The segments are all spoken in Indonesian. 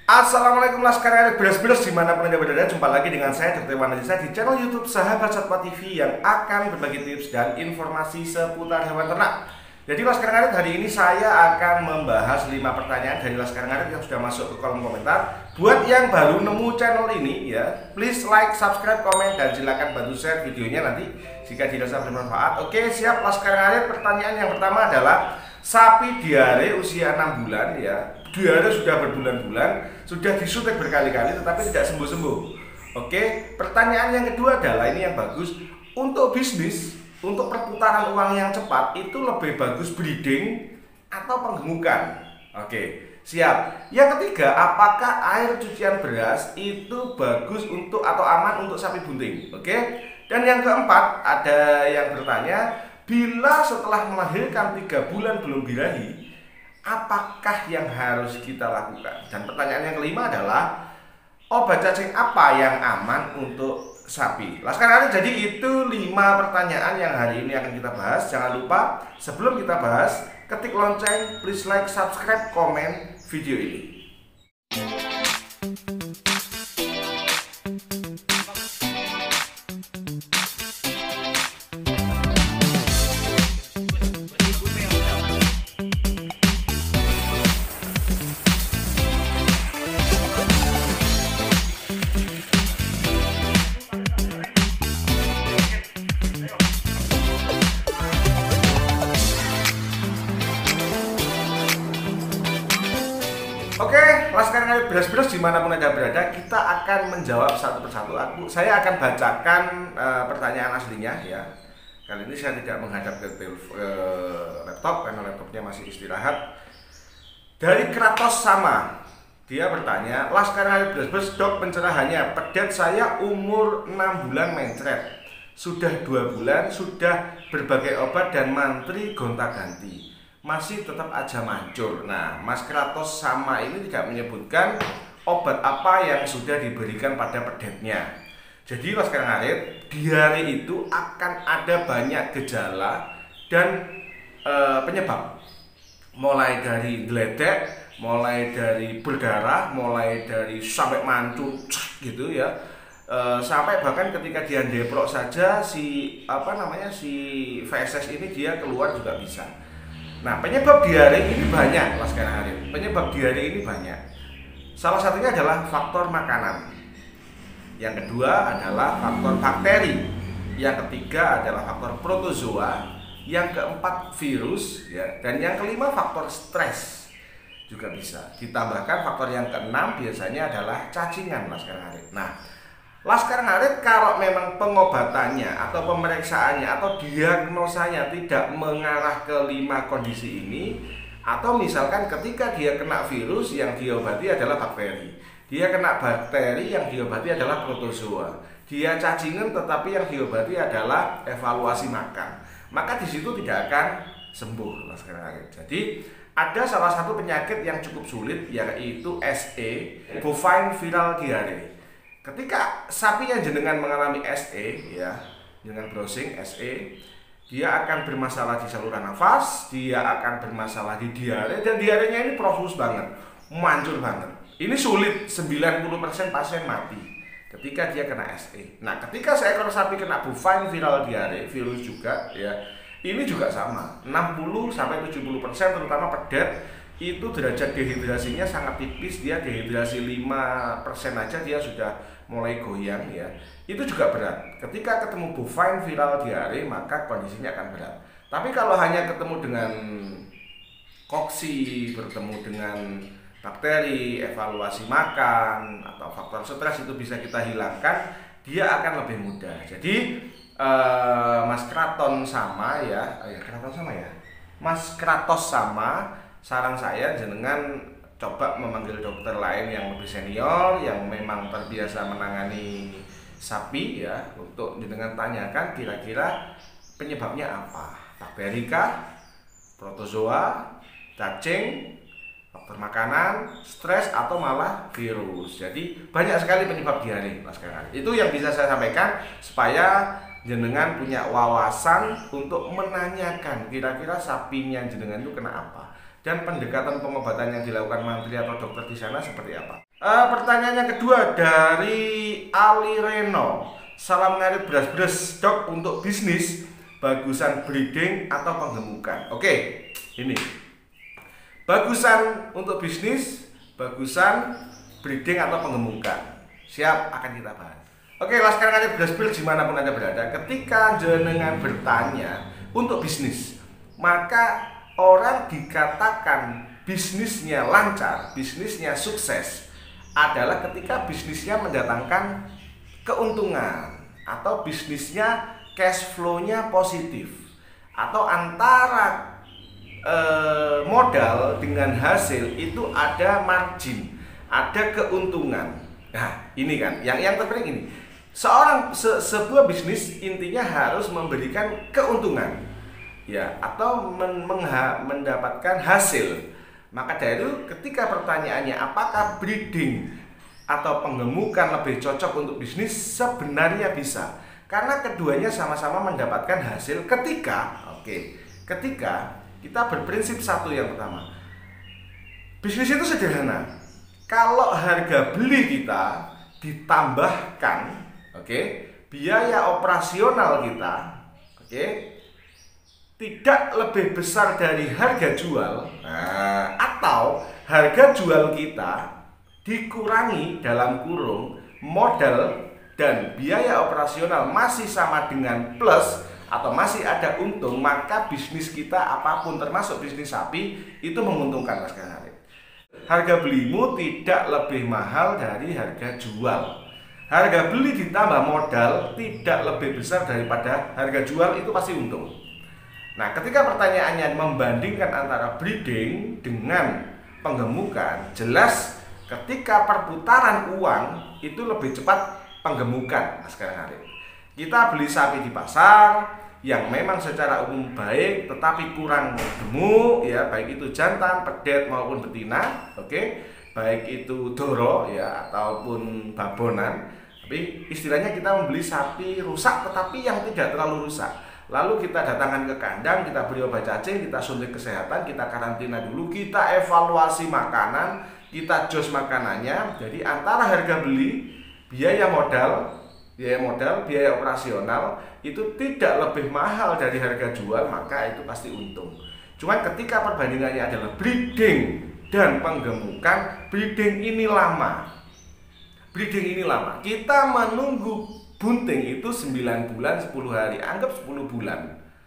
Assalamualaikum Laskar Elit Beres-beres dimanapun Anda berada. Jumpa lagi dengan saya Dr. Iwan Najisa di channel YouTube Sahabat Satwa TV yang akan berbagi tips dan informasi seputar hewan ternak. Jadi Laskar Elit, hari ini saya akan membahas 5 pertanyaan dari Laskar Elit yang sudah masuk ke kolom komentar. Buat yang baru nemu channel ini ya, please like, subscribe, komen, dan silakan bantu share videonya nanti jika dirasa bermanfaat. Oke, siap Laskar Elit. Pertanyaan yang pertama adalah sapi diare usia 6 bulan ya. Diare sudah berbulan-bulan, sudah disuntik berkali-kali tetapi tidak sembuh-sembuh. Oke, pertanyaan yang kedua adalah ini yang bagus. Untuk bisnis, untuk perputaran uang yang cepat, itu lebih bagus breeding atau penggemukan? Oke, siap. Yang ketiga, apakah air cucian beras itu bagus untuk atau aman untuk sapi bunting? Oke. Dan yang keempat, ada yang bertanya, bila setelah melahirkan 3 bulan belum birahi, apakah yang harus kita lakukan? Dan pertanyaan yang kelima adalah obat cacing apa yang aman untuk sapi? Laskar Elit, jadi itu 5 pertanyaan yang hari ini akan kita bahas. Jangan lupa sebelum kita bahas, ketik lonceng, please like, subscribe, komen video ini. Oke, Laskar Elit beres-beres dimanapun Anda berada, kita akan menjawab satu persatu. Saya akan bacakan pertanyaan aslinya ya. Kali ini saya tidak menghadap ke laptop karena laptopnya masih istirahat. Dari Kratos Sama, dia bertanya, Laskar Elit beres-beres, dok, pencerahannya, pedet saya umur 6 bulan mencret, sudah 2 bulan, sudah berbagai obat dan mantri gonta-ganti, masih tetap aja mancur. Nah, Mas Kratos Sama ini tidak menyebutkan obat apa yang sudah diberikan pada pedetnya. Jadi Laskar Elit, diare itu akan ada banyak gejala dan penyebab. Mulai dari geledek, mulai dari berdarah, mulai dari sampai mancur gitu ya. Sampai bahkan ketika dia deprok saja si feses ini dia keluar juga bisa. Nah, penyebab diare ini banyak, Laskar Elit. Penyebab diare ini banyak. Salah satunya adalah faktor makanan. Yang kedua adalah faktor bakteri. Yang ketiga adalah faktor protozoa. Yang keempat virus ya. Dan yang kelima faktor stres juga bisa. Ditambahkan faktor yang keenam biasanya adalah cacingan, Laskar Elit. Nah, Laskar Elit kalau memang pengobatannya atau pemeriksaannya atau diagnosanya tidak mengarah ke 5 kondisi ini, atau misalkan ketika dia kena virus yang diobati adalah bakteri, dia kena bakteri yang diobati adalah protozoa, dia cacingan tetapi yang diobati adalah evaluasi makan, maka di situ tidak akan sembuh, Laskar Elit. Jadi ada salah satu penyakit yang cukup sulit yaitu SE, bovine viral diare. Ketika sapi yang jenengan mengalami SE ya, dengan browsing SE, dia akan bermasalah di saluran nafas, dia akan bermasalah di diare, dan diarenya ini profus banget, mancur banget. Ini sulit, 90% pasien mati ketika dia kena SE. Nah, ketika seekor sapi kena bovine viral diare, virus juga ya, ini juga sama, 60-70% terutama pedet itu derajat dehidrasinya sangat tipis, dia dehidrasi 5% aja dia sudah mulai goyang ya. Itu juga berat. Ketika ketemu bovine viral diare maka kondisinya akan berat. Tapi kalau hanya ketemu dengan koksi, bertemu dengan bakteri, evaluasi makan atau faktor stres itu bisa kita hilangkan, dia akan lebih mudah. Jadi Mas Kraton Sama ya, Mas Kratos Sama, saran saya jenengan coba memanggil dokter lain yang lebih senior, yang memang terbiasa menangani sapi ya, untuk jenengan tanyakan kira-kira penyebabnya apa, bakteri kah, protozoa, cacing, faktor makanan, stres, atau malah virus. Jadi banyak sekali penyebab diare, Laskar Elit. Itu yang bisa saya sampaikan supaya jenengan punya wawasan untuk menanyakan kira-kira sapinya jenengan itu kena apa. dan pendekatan pengobatan yang dilakukan mantri atau dokter di sana seperti apa? Pertanyaan yang kedua dari Ali Reno. Salam ngarit beras-beras dok, untuk bisnis bagusan breeding atau penggemukan? Oke, ini bagusan untuk bisnis, bagusan breeding atau penggemukan. Siap, akan kita bahas. Oke, Laskar Ngarit beras-beras dimanapun Anda berada, ketika jenengan bertanya untuk bisnis, maka orang dikatakan bisnisnya lancar, bisnisnya sukses adalah ketika bisnisnya mendatangkan keuntungan atau bisnisnya cash flow-nya positif, atau antara modal dengan hasil itu ada margin, ada keuntungan. Nah, ini kan yang terpenting ini. Sebuah bisnis intinya harus memberikan keuntungan, ya, atau mendapatkan hasil. Maka dari itu ketika pertanyaannya apakah breeding atau penggemukan lebih cocok untuk bisnis, sebenarnya bisa, karena keduanya sama-sama mendapatkan hasil ketika kita berprinsip satu. Yang pertama, bisnis itu sederhana. Kalau harga beli kita ditambahkan biaya operasional kita tidak lebih besar dari harga jual, atau harga jual kita dikurangi dalam kurung modal dan biaya operasional masih sama dengan plus atau masih ada untung, maka bisnis kita apapun termasuk bisnis sapi itu menguntungkan, Mas Kanari. Harga belimu tidak lebih mahal dari harga jual. Harga beli ditambah modal tidak lebih besar daripada harga jual, itu pasti untung. Nah, ketika pertanyaannya membandingkan antara breeding dengan penggemukan, jelas ketika perputaran uang itu lebih cepat penggemukan, Mas Kanari. Kita beli sapi di pasar yang memang secara umum baik tetapi kurang gemuk, ya, baik itu jantan, pedet maupun betina, baik itu doro, ya, ataupun babonan. Tapi istilahnya kita membeli sapi rusak tetapi yang tidak terlalu rusak. Lalu kita datangkan ke kandang, kita beri obat cacing, kita suntik kesehatan, kita karantina dulu, kita evaluasi makanan, kita jos makanannya. Jadi antara harga beli, biaya modal, biaya operasional itu tidak lebih mahal dari harga jual, maka itu pasti untung. Cuman ketika perbandingannya adalah breeding dan penggemukan, breeding ini lama. Kita menunggu bunting itu 9 bulan 10 hari, anggap 10 bulan.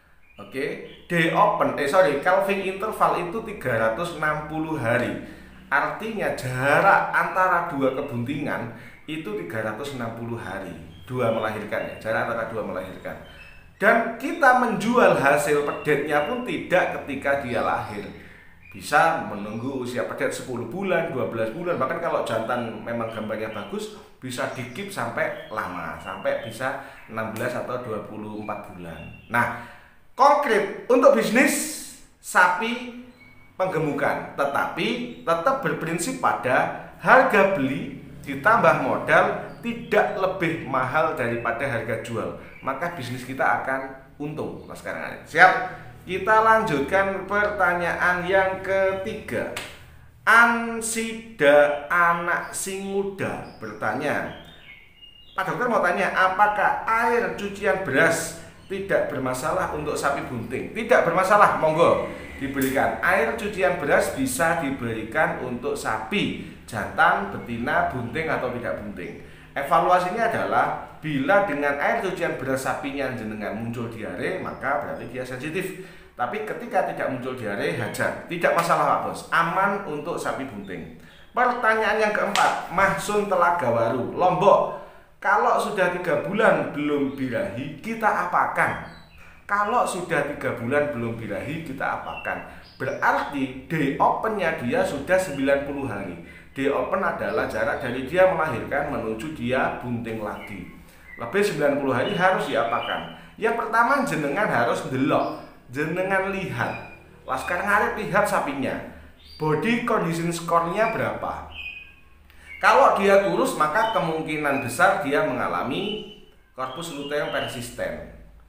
Calving interval itu 360 hari. Artinya jarak antara dua kebuntingan itu 360 hari. Dua melahirkan, ya, jarak antara dua melahirkan. Dan kita menjual hasil pedetnya pun tidak ketika dia lahir. Bisa menunggu usia pedet 10 bulan, 12 bulan, bahkan kalau jantan memang gambarnya bagus bisa dikip sampai lama, sampai bisa 16 atau 24 bulan. Nah, konkret untuk bisnis sapi penggemukan, tetapi tetap berprinsip pada harga beli ditambah modal tidak lebih mahal daripada harga jual, maka bisnis kita akan untung, Mas Karang. Siap? Kita lanjutkan pertanyaan yang ketiga. Ansida anak sing muda bertanya, Pak dokter mau tanya, apakah air cucian beras tidak bermasalah untuk sapi bunting? Tidak bermasalah, monggo diberikan. Air cucian beras bisa diberikan untuk sapi jantan, betina, bunting atau tidak bunting. Evaluasinya adalah bila dengan air cucian beras sapinya jenengan muncul diare, maka berarti dia sensitif. Tapi ketika tidak muncul diare, hajar, tidak masalah Pak Bos, aman untuk sapi bunting. Pertanyaan yang keempat, Mahsun Telaga Waru, Lombok. Kalau sudah 3 bulan belum birahi, kita apakan? Kalau sudah 3 bulan belum birahi, kita apakan? Berarti day open-nya dia sudah 90 hari. Day open adalah jarak dari dia melahirkan menuju dia bunting lagi. Lebih 90 hari harus diapakan? Yang pertama, jenengan harus delok, jenengan lihat. Laskar Ngarit lihat sapinya, body condition score-nya berapa. Kalau dia kurus, maka kemungkinan besar dia mengalami corpus luteum persisten.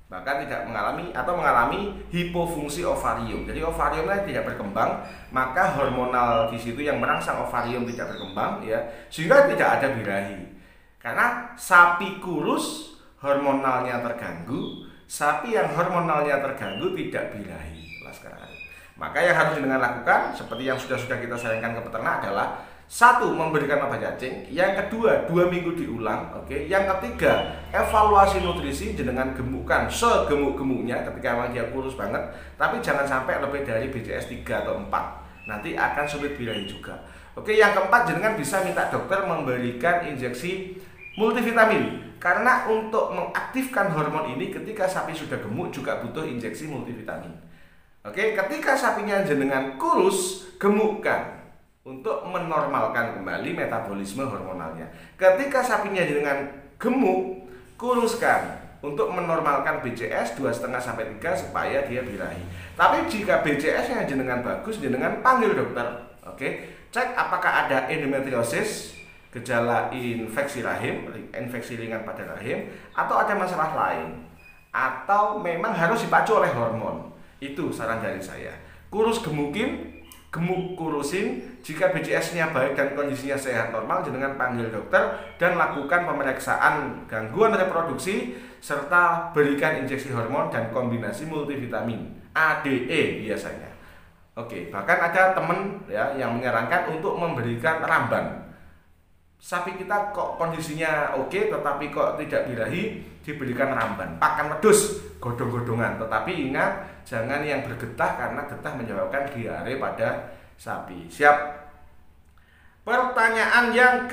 bahkan tidak mengalami hipofungsi ovarium. Jadi ovariumnya tidak berkembang, maka hormonal di situ yang merangsang ovarium tidak berkembang, ya, sehingga tidak ada birahi. Karena sapi kurus hormonalnya terganggu, sapi yang hormonalnya terganggu tidak birahi. Maka yang harus dengan lakukan seperti yang sudah kita sayangkan ke peternak adalah: satu, memberikan obat cacing. Yang kedua, 2 minggu diulang. Oke. Yang ketiga, evaluasi nutrisi dengan gemukkan segemuk-gemuknya ketika memang dia kurus banget. Tapi jangan sampai lebih dari BCS 3 atau 4. Nanti akan sulit birahi juga. Oke. Yang keempat, jenengan bisa minta dokter memberikan injeksi multivitamin. Karena untuk mengaktifkan hormon ini ketika sapi sudah gemuk juga butuh injeksi multivitamin. Oke. Ketika sapinya jenengan kurus, gemukkan untuk menormalkan kembali metabolisme hormonalnya. Ketika sapinya dengan gemuk, kuruskan untuk menormalkan BCS 2,5 sampai 3 supaya dia birahi. Tapi jika BCS-nya jenengan bagus, jenengan panggil dokter. Oke, cek apakah ada endometriosis, gejala infeksi rahim, infeksi ringan pada rahim, atau ada masalah lain, atau memang harus dipacu oleh hormon. Itu saran dari saya. Kurus gemukin, gemuk kurusin. Jika BCS-nya baik dan kondisinya sehat normal, jenengan panggil dokter dan lakukan pemeriksaan gangguan reproduksi serta berikan injeksi hormon dan kombinasi multivitamin ADE biasanya. Oke, bahkan ada teman ya yang menyarankan untuk memberikan ramban. Sapi kita kok kondisinya oke tetapi kok tidak birahi, diberikan ramban, pakan wedhus, godong-godongan. Tetapi ingat, jangan yang bergetah karena getah menyebabkan diare pada sapi. Siap. Pertanyaan yang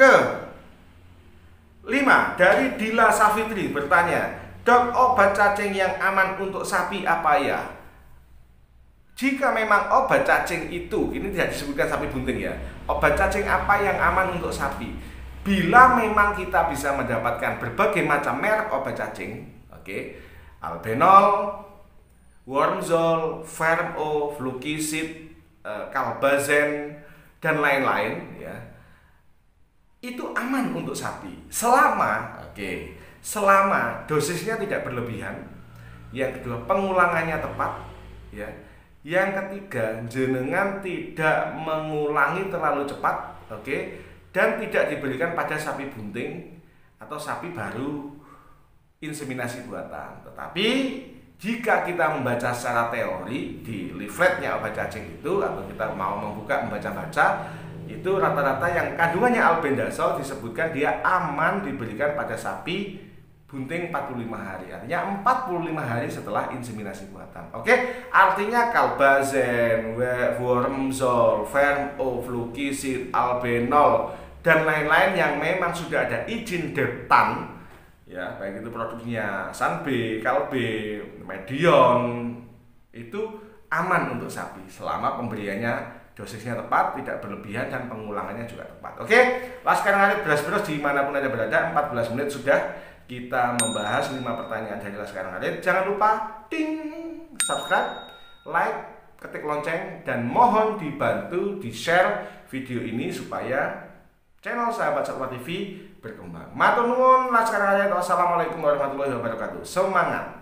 ke-5 dari Dila Safitri bertanya, "Dok, obat cacing yang aman untuk sapi apa ya?" Jika memang obat cacing itu, ini tidak disebutkan sapi bunting ya, obat cacing apa yang aman untuk sapi? Bila memang kita bisa mendapatkan berbagai macam merek obat cacing, oke, Albenol, Wormzole, Fermo, Flukisid, Kalbazen, dan lain-lain, ya, itu aman untuk sapi selama selama dosisnya tidak berlebihan. Yang kedua, pengulangannya tepat, ya. Yang ketiga, jenengan tidak mengulangi terlalu cepat, oke, dan tidak diberikan pada sapi bunting atau sapi baru inseminasi buatan. Tetapi jika kita membaca secara teori di leafletnya obat cacing itu, atau kita mau membaca-baca, itu rata-rata yang kandungannya albendazole disebutkan dia aman diberikan pada sapi bunting 45 hari. Artinya 45 hari setelah inseminasi buatan. Oke, artinya Kalbazen, Wormzole, Fermo, Flukisid, Albenol, dan lain-lain yang memang sudah ada izin Deptan, ya, baik itu produknya Sanbe, Kalbe, Medion, itu aman untuk sapi selama pemberiannya dosisnya tepat, tidak berlebihan, dan pengulangannya juga tepat. Oke, Laskar Ngarit beras-beras dimanapun Anda berada, 14 menit sudah kita membahas 5 pertanyaan dari Laskar Ngarit. Jangan lupa subscribe, like, ketik lonceng, dan mohon dibantu di-share video ini supaya channel Sahabat Satwa TV berkembang. Matur nuwun, Laskar Ngarit. Wassalamualaikum warahmatullahi wabarakatuh. Semangat.